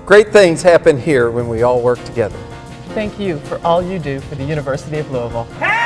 Great things happen here when we all work together. Thank you for all you do for the University of Louisville.